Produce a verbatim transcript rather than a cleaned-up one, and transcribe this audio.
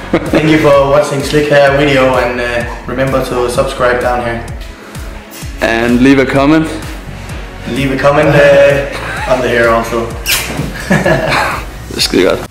Thank you for watching Slikhaar video, and uh, remember to subscribe down here. And leave a comment. Leave a comment uh, under here also. Det er skide godt.